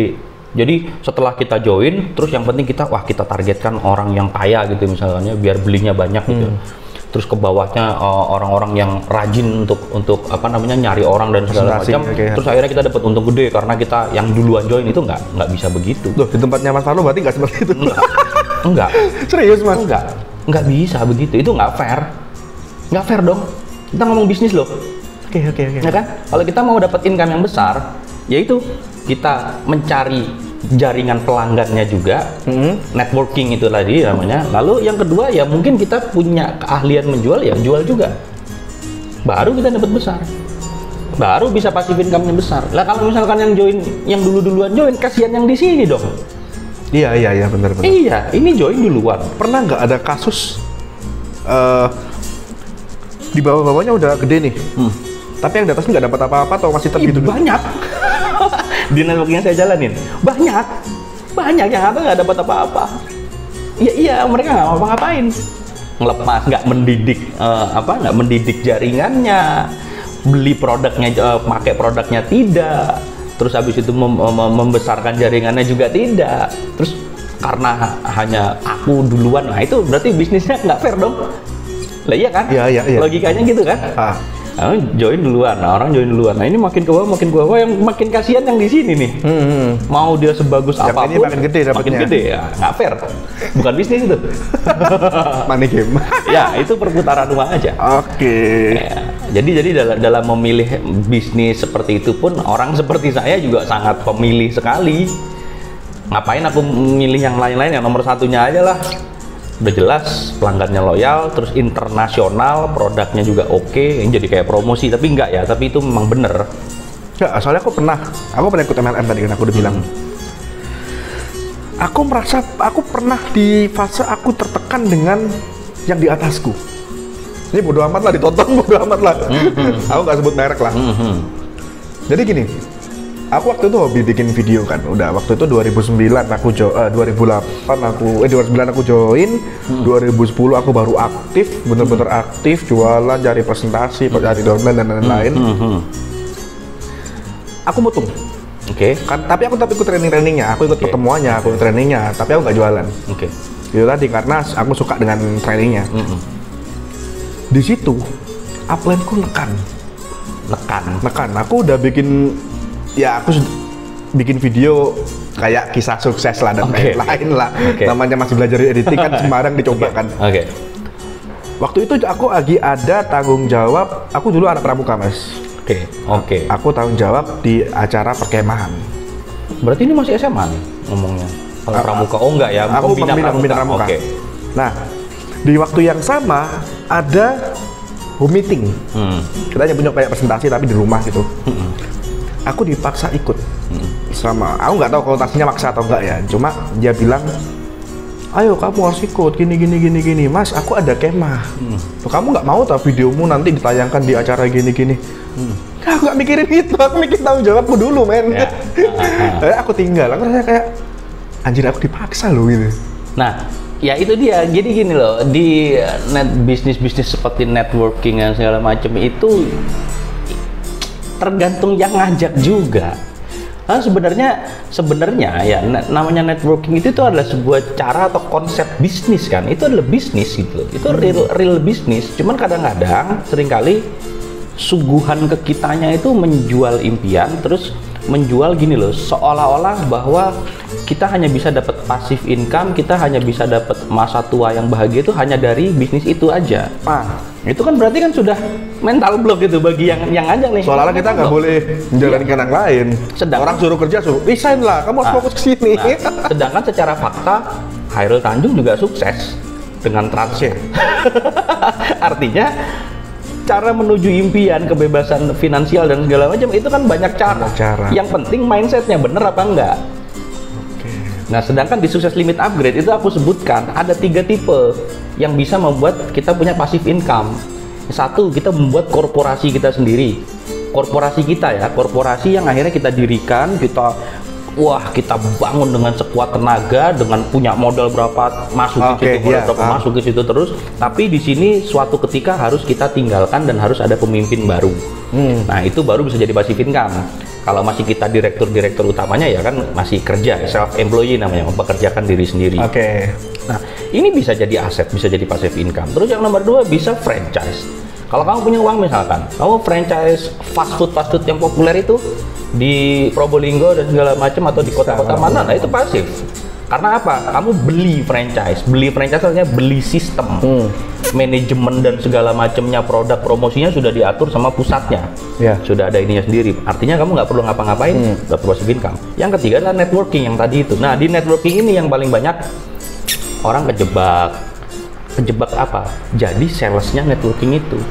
Jadi setelah kita join, terus yang penting kita, wah kita targetkan orang yang kaya gitu misalnya, biar belinya banyak gitu. Hmm. Terus ke bawahnya uh, orang-orang yang rajin untuk untuk apa namanya nyari orang dan segala macam. Okay. Terus akhirnya kita dapat untung gede karena kita yang duluan join itu nggak nggak bisa begitu. Loh, di tempatnya Mas Farlo berarti nggak seperti itu? Enggak. Enggak. Serius Mas? Enggak. Nggak bisa begitu. Itu nggak fair. Nggak fair dong. Kita ngomong bisnis loh. Oke oke oke. Ya kan? Kalau kita mau dapat income yang besar, yaitu kita mencari jaringan pelanggannya juga, mm-hmm. networking itu tadi namanya. Lalu yang kedua ya mungkin kita punya keahlian menjual, ya jual juga. Baru kita dapat besar. Baru bisa passive income-nya besar. Lah kalau misalkan yang join, yang dulu-duluan join, kasihan yang di sini dong. Iya iya iya benar benar. Iya, ini join duluan. Pernah nggak ada kasus uh, di bawah-bawahnya udah gede nih, hmm. tapi yang di atas nggak dapat apa-apa atau masih tetap gitu? Banyak. Di networking yang saya jalanin banyak banyak yang apa nggak dapat apa-apa. Iya iya mereka nggak ngapa-ngapain, ngelepas, nggak mendidik uh, apa nggak mendidik jaringannya, beli produknya, uh, pakai produknya tidak, terus habis itu mem mem membesarkan jaringannya juga tidak, terus karena hanya aku duluan, nah itu berarti bisnisnya nggak fair dong. Lah iya kan? Iya iya. iya. Logikanya gitu kan? Ah. Nah, join duluan, nah, orang join duluan. Nah ini makin ke bawah, makin ke bawah, yang makin kasihan yang di sini nih. Hmm. Mau dia sebagus yang apapun, ini makin gede dapatnya. Makin gede ya, nggak fair. Bukan bisnis itu. Money game. Ya itu perputaran uang aja. Oke. Okay. Ya, jadi jadi dalam dalam memilih bisnis seperti itu pun orang seperti saya juga sangat pemilih sekali. Ngapain aku memilih yang lain-lain? Yang nomor satunya aja lah. Udah jelas pelanggannya loyal, terus internasional, produknya juga oke, okay. Ini jadi kayak promosi, tapi enggak ya, tapi itu memang bener. Ya, soalnya aku pernah, aku pernah ikut M L M tadi kan aku udah bilang. Aku merasa, aku pernah di fase aku tertekan dengan yang di atasku. Ini bodo amat lah, ditonton bodo amat lah. Mm-hmm. Aku nggak sebut merek lah. Mm-hmm. Jadi gini, aku waktu itu hobi bikin video kan, udah waktu itu dua ribu sembilan aku jo, uh, dua ribu delapan aku, eh dua ribu sembilan aku join, hmm. dua ribu sepuluh aku baru aktif, bener-bener hmm. aktif, jualan, cari presentasi, hmm. cari downline dan lain-lain. Hmm. Hmm. Aku mutung, oke. Okay. Kan, tapi aku tapi ikut training-trainingnya, aku ikut okay. pertemuannya, aku ikut trainingnya, tapi aku nggak jualan. Oke. Okay. Itu tadi karena aku suka dengan trainingnya. Hmm. Di situ, upline-ku nekan, nekan, nekan. Aku udah bikin ya aku bikin video kayak kisah sukses lah dan okay. lain-lain lah. Okay. Namanya masih belajar editing kan sembarang dicoba okay. kan. Oke. Okay. Waktu itu aku lagi ada tanggung jawab. Aku dulu anak pramuka mas. Oke. Okay. Oke. Okay. Aku tanggung jawab di acara perkemahan. Berarti ini masih S M A nih ngomongnya. Kalau uh, pramuka oh enggak ya? Aku pembina pramuka. Pembina pramuka. Oke. Okay. Nah di waktu yang sama ada home meeting. Hmm. Kita hanya punya kayak presentasi tapi di rumah gitu. Hmm. Aku dipaksa ikut hmm. sama, aku nggak tahu konotasinya maksa atau enggak ya, cuma dia bilang, ayo kamu harus ikut, gini gini gini gini, mas aku ada kemah, hmm. Tuh, kamu nggak mau tau videomu nanti ditayangkan di acara gini gini, hmm. Aku nggak mikirin itu, aku mikir tanggung jawabku dulu men, ya. uh-huh. Aku tinggal, aku rasanya kayak, anjir aku dipaksa loh gitu. Nah, ya itu dia, jadi gini loh, di net bisnis-bisnis seperti networking dan segala macam itu tergantung yang ngajak juga. Nah, sebenarnya sebenarnya ya namanya networking itu, itu adalah sebuah cara atau konsep bisnis kan. Itu adalah bisnis gitu. Itu real real bisnis. Cuman kadang-kadang seringkali suguhan ke kitanya itu menjual impian, terus menjual gini loh, seolah-olah bahwa kita hanya bisa dapat passive income, kita hanya bisa dapat masa tua yang bahagia itu hanya dari bisnis itu aja. Nah, itu kan berarti kan sudah mental block gitu bagi yang yang ngajak nih. Soalnya kita nggak boleh menjalankan yang lain. Sedangkan orang suruh kerja suruh resign lah, kamu harus nah, fokus ke sini. Nah, sedangkan secara fakta Khairul Tanjung juga sukses dengan transfer. Artinya cara menuju impian, kebebasan finansial dan segala macam itu kan banyak cara. Banyak cara. Yang penting mindsetnya bener apa enggak. Oke. Nah, sedangkan di Sukses Limit Upgrade itu aku sebutkan ada tiga tipe yang bisa membuat kita punya passive income. Satu, kita membuat korporasi kita sendiri. Korporasi kita ya, korporasi yang akhirnya kita dirikan, kita wah kita bangun dengan sekuat tenaga, dengan punya modal berapa masuk ke situ, modal berapa masuk ke situ terus. Tapi di sini suatu ketika harus kita tinggalkan dan harus ada pemimpin baru. Hmm. Nah itu baru bisa jadi passive income. Kalau masih kita direktur-direktur utamanya ya kan masih kerja, self-employee namanya, mempekerjakan diri sendiri. Oke. Okay. Nah, ini bisa jadi aset, bisa jadi passive income. Terus yang nomor dua bisa franchise. Kalau kamu punya uang misalkan, kamu franchise fast food fast food yang populer itu di Probolinggo dan segala macam atau di kota-kota mana, nah itu pasif. Karena apa? Kamu beli franchise, beli franchise artinya beli sistem, hmm. manajemen dan segala macamnya, produk promosinya sudah diatur sama pusatnya, yeah. sudah ada ininya sendiri. Artinya kamu nggak perlu ngapa-ngapain, nggak perlu passive income. Yang ketiga adalah networking yang tadi itu. Nah di networking ini yang paling banyak orang kejebak, kejebak apa? Jadi salesnya networking itu.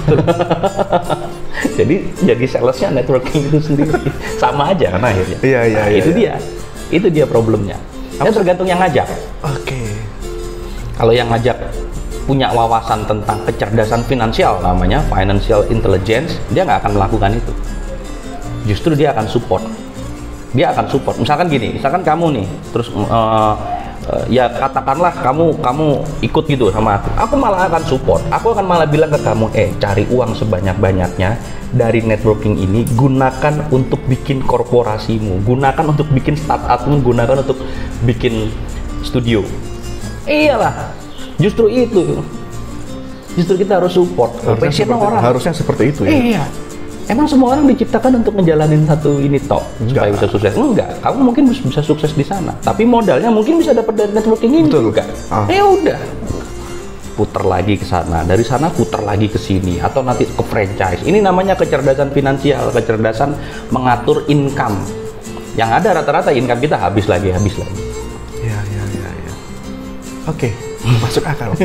jadi jadi salesnya networking itu sendiri, sama aja kan akhirnya. Iya iya. Nah, iya itu iya. dia, itu dia problemnya. Ya tergantung yang ngajak. Oke. Okay. Kalau yang ngajak punya wawasan tentang kecerdasan finansial, namanya financial intelligence, dia nggak akan melakukan itu. Justru dia akan support. Dia akan support. Misalkan gini, misalkan kamu nih, terus uh, uh, ya katakanlah kamu kamu ikut gitu sama aku. Aku malah akan support. Aku akan malah bilang ke kamu, eh cari uang sebanyak-banyaknya dari networking ini, gunakan untuk bikin korporasimu, gunakan untuk bikin startupmu, gunakan untuk bikin studio. Iyalah, justru itu. Justru kita harus support. Harusnya, seperti, orang. harusnya seperti itu ya? Iya. Emang semua orang diciptakan untuk ngejalanin satu ini tok supaya bisa sukses? Enggak. Kamu mungkin bisa sukses di sana, tapi modalnya mungkin bisa dapat dari networking ini. Betul. Enggak. Ah. Ya udah. Putar lagi ke sana, dari sana putar lagi ke sini, atau nanti ke franchise. Ini namanya kecerdasan finansial, kecerdasan mengatur income. Yang ada rata-rata income kita habis lagi, habis lagi. Ya, ya, ya, ya. Oke, masuk akal.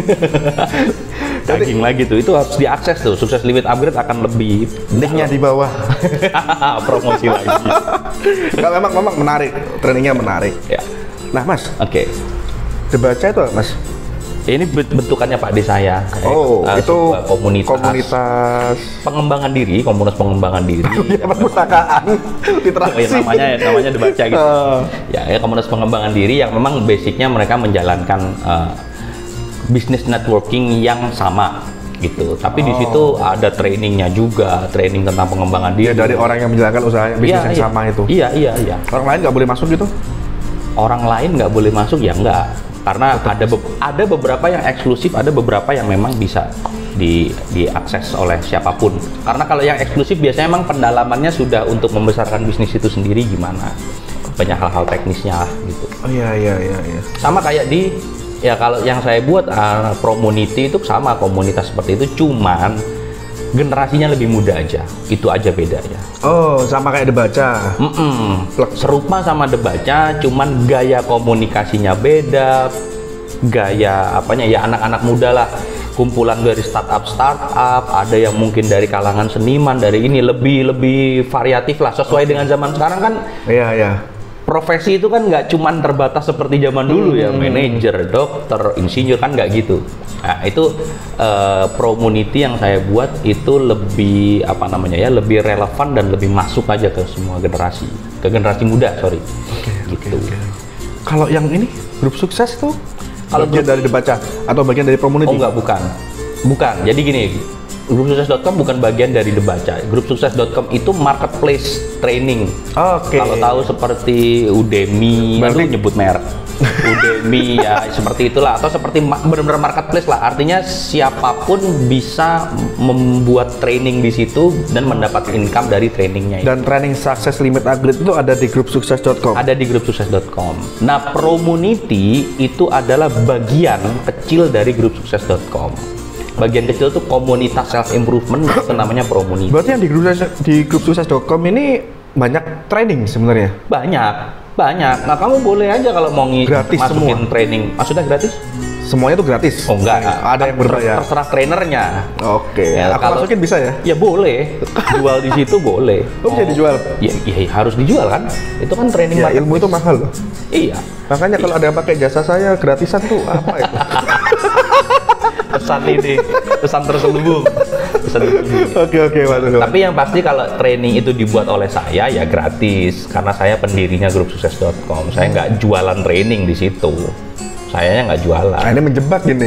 Daging lagi tuh, itu harus diakses tuh. Sukses Limit Upgrade akan lebih. Linknya di bawah. Promosi lagi. Kalau memang memang menarik, trainingnya menarik. Ya. Nah, Mas. Oke. Okay. Dibaca itu, Mas. Ini bentukannya Pak D saya. Oh, uh, itu komunitas, komunitas pengembangan diri, komunitas pengembangan diri. Ya, perpustakaan, literasi. Oh, ya, namanya namanya dibaca gitu. Uh. Ya, ya komunitas pengembangan diri yang memang basicnya mereka menjalankan uh, bisnis networking yang sama gitu. Tapi oh. di situ ada trainingnya juga, training tentang pengembangan diri. Ya, dari orang yang menjalankan usaha bisnis ya, yang iya. sama itu. Iya, iya, iya. Orang lain nggak boleh masuk gitu? Orang lain nggak boleh masuk ya enggak. Karena ada be ada beberapa yang eksklusif, ada beberapa yang memang bisa di diakses oleh siapapun. Karena kalau yang eksklusif biasanya memang pendalamannya sudah untuk membesarkan bisnis itu sendiri gimana, banyak hal-hal teknisnya lah gitu. Oh iya iya iya. iya. Sama kayak di ya kalau yang saya buat uh, Promunity itu sama komunitas seperti itu, cuman generasinya lebih muda aja, itu aja bedanya. Oh, sama kayak Debaca. Mm -mm. Serupa sama Debaca, cuman gaya komunikasinya beda, gaya apanya ya anak-anak muda lah, kumpulan dari startup startup, ada yang mungkin dari kalangan seniman, dari ini lebih lebih variatif lah, sesuai dengan zaman sekarang kan. Iya iya. Profesi itu kan nggak cuman terbatas seperti zaman dulu hmm. ya, manajer, dokter, insinyur kan nggak gitu. Nah itu uh, Promunity yang saya buat itu lebih apa namanya ya, lebih relevan dan lebih masuk aja ke semua generasi, ke generasi muda sorry. Oke gitu. Okay, okay. Kalau yang ini grup sukses tuh kalau bagian dari Debaca atau bagian dari Promunity? Oh enggak, bukan, bukan. Jadi gini. grup sukses dot com bukan bagian dari Debaca. grup sukses dot com itu marketplace training. Oke. Okay. Kalau tahu seperti Udemy, itu nyebut merek. Udemy ya seperti itulah, atau seperti benar-benar marketplace lah. Artinya siapapun bisa membuat training di situ dan mendapat income dari trainingnya. Dan training Sukses Limit Upgrade itu ada di grup sukses dot com. Ada di grup sukses dot com. Nah, Promunity itu adalah bagian kecil dari grup sukses dot com. Bagian kecil itu komunitas self improvement, itu namanya Promunity. Berarti yang di grup di grup sukses dot com ini banyak training sebenarnya? Banyak, banyak. Nah, kamu boleh aja kalau mau gratis masukin semua. Training. Maksudnya gratis? Semuanya itu gratis? Oh enggak, ada yang berbayar. Terserah trainernya. Oke. Ya, aku kalau, masukin bisa ya? Ya boleh. Jual di situ boleh. Oh, bisa dijual? Ya, ya harus dijual kan? Itu kan training. Ya, ilmu itu mahal loh. Iya. Makanya kalau ada yang pakai jasa saya gratisan tuh apa itu? Pesan ini, pesan terselubung. Pesan terselubung. Oke oke, waduh. Tapi yang pasti kalau training itu dibuat oleh saya ya gratis, karena saya pendirinya grup sukses dot com. Saya nggak jualan training di situ. Sayanya nggak jualan. Nah, ini menjebak ini.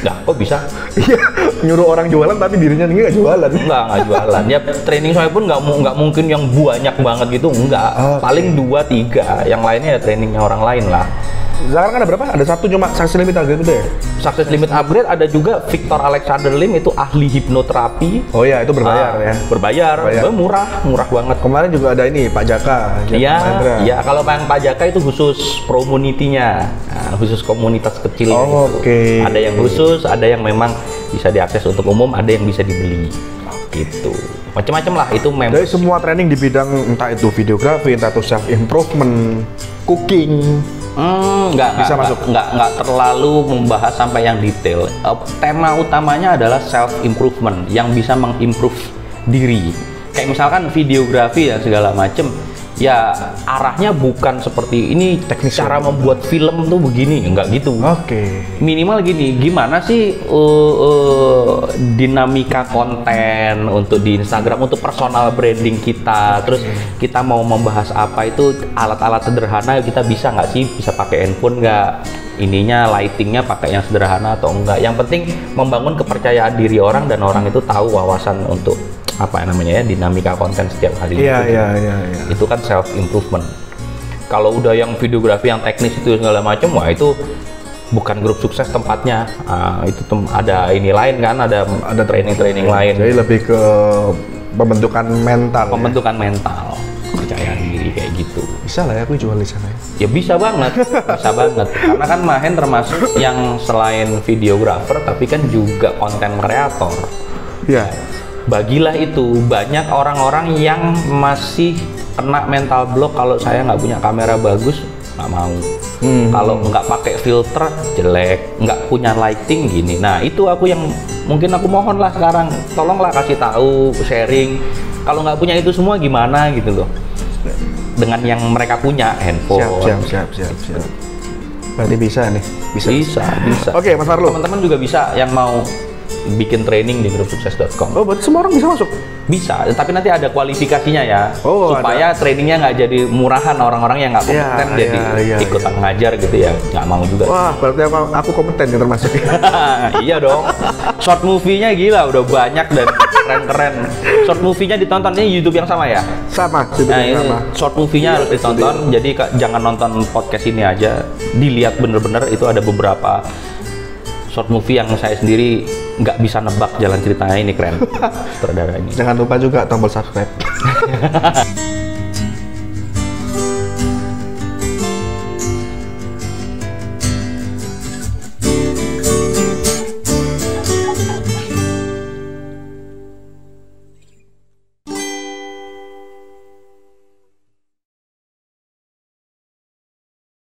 Nah, kok bisa? Iya, nyuruh orang jualan tapi dirinya nggak jualan. Enggak, nggak jualan. Ya training saya pun nggak mu- nggak mungkin yang banyak banget gitu, enggak. Okay. Paling dua tiga, yang lainnya ya trainingnya orang lain lah. Sekarang kan ada berapa? Ada satu cuma success limit upgrade itu ya? Success limit upgrade ada juga Victor Alexander Lim, itu ahli hipnoterapi. Oh iya, itu berbayar Ah, ya? Berbayar, Berbayar. Bah, murah, murah banget. Kemarin juga ada ini, Pak Jaka. Jaka Iya, Mahendra. iya. Kalau yang Pak Jaka itu khusus community-nya, nah, khusus komunitas kecil. Oh, gitu. oke. Ada yang khusus, ada yang memang bisa diakses untuk umum, ada yang bisa dibeli. Gitu. Macam-macam lah itu memang. Dari semua training di bidang entah itu videografi, entah itu self improvement, cooking. Hmm, nggak, Bisa nggak, masuk. nggak, nggak, nggak terlalu membahas sampai yang detail. Uh, tema utamanya adalah self improvement yang bisa mengimprove diri. Kayak misalkan videografi dan segala macem, ya arahnya bukan seperti ini Teknis cara ya. membuat film tuh begini, nggak gitu. Oke. Minimal gini, gimana sih uh, uh, dinamika konten untuk di Instagram, untuk personal branding kita. Terus kita mau membahas apa itu alat-alat sederhana kita bisa nggak sih, bisa pakai handphone nggak? Ininya lightingnya pakai yang sederhana atau enggak? Yang penting membangun kepercayaan diri orang dan orang itu tahu wawasan untuk apa namanya ya dinamika konten setiap hari. Iya, itu. iya, iya, iya. Itu kan self improvement. Kalau udah yang videografi yang teknis itu segala macam, wah itu bukan grup sukses tempatnya. Ah, itu tem ada ini lain kan, ada ada training-training lain. Jadi lebih ke pembentukan mental. Pembentukan mental, kepercayaan diri kayak gitu. Bisa lah ya aku jual di sana. Ya bisa banget, bisa banget. Karena kan Mahen termasuk yang selain videografer, tapi kan juga konten kreator. Iya. Bagilah itu, banyak orang-orang yang masih kena mental block kalau saya nggak punya kamera bagus, nggak mau. Hmm. Kalau nggak pakai filter jelek, nggak punya lighting gini. Nah itu aku yang mungkin aku mohon lah sekarang, tolonglah kasih tahu, sharing. Kalau nggak punya itu semua gimana gitu loh. Dengan yang mereka punya handphone. Siap, siap, siap, siap, siap. Berarti bisa nih, bisa. Bisa, bisa. Oke, Mas Marlo. Teman-teman juga bisa yang mau bikin training di grup sukses dot com. Oh, berarti semua orang bisa masuk? Bisa, tapi nanti ada kualifikasinya ya, Oh, supaya ada. trainingnya nggak jadi murahan, orang-orang yang nggak Iya, kompeten jadi iya, iya, ikutan iya. ngajar gitu ya, nggak mau juga. Wah, berarti aku, aku kompeten yang termasuk. Iya dong, short movie-nya gila, udah banyak dan keren-keren. Short movie-nya ditonton, ini YouTube yang sama ya? Sama, Nah, sebenarnya ini sama. short movie-nya harus ditonton, jadi Kak, jangan nonton podcast ini aja, dilihat bener-bener itu ada beberapa short movie yang saya sendiri nggak bisa nebak jalan ceritanya, ini keren. Sutradara ini. Jangan lupa juga tombol subscribe.